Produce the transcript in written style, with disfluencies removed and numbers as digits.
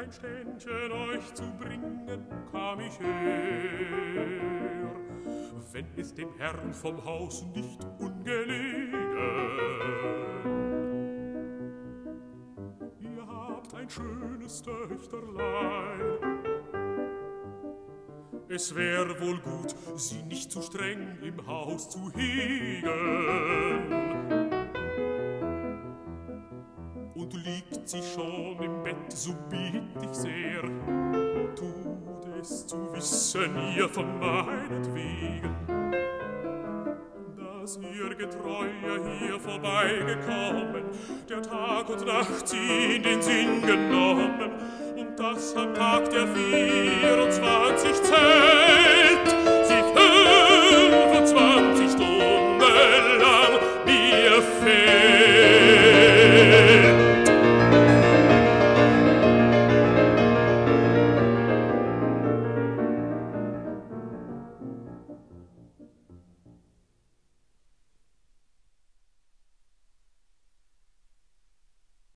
ein Ständchen euch zu bringen, kam ich her. Wenn es dem Herrn vom Haus nicht ungelegen, ihr habt ein schönes Töchterlein. Es wär wohl gut, sie nicht zu streng im Haus zu hegen. Und liegt sie schon im Bett, so bitt ich sehr, tut es zu wissen, ihr von meinetwegen, dass ihr Getreuer hier vorbeigekommen, der Tag und Nacht sie in den Sinn genommen, und das am Tag der 24 Zelt.